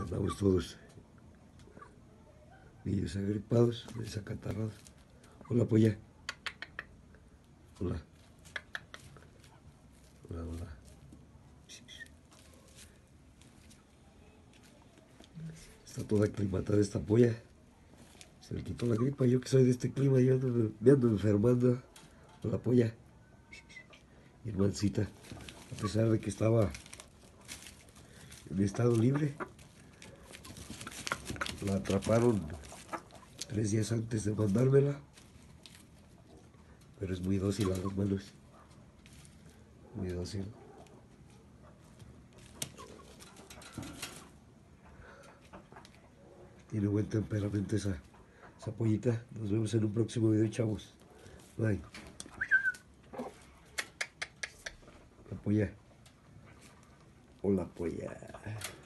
andamos todos niños agripados, desacatarrados. Hola, polla. Hola. Hola, hola. Está toda aclimatada esta polla. Se le quitó la gripa. Yo que soy de este clima, yo me ando enfermando. Hola, polla. Mi hermancita. A pesar de que estaba en estado libre, la atraparon 3 días antes de mandármela. Pero es muy dócil a las manos. Muy dócil. Tiene buen temperamento esa pollita. Nos vemos en un próximo video, chavos. Bye. La polla. Hola, polla.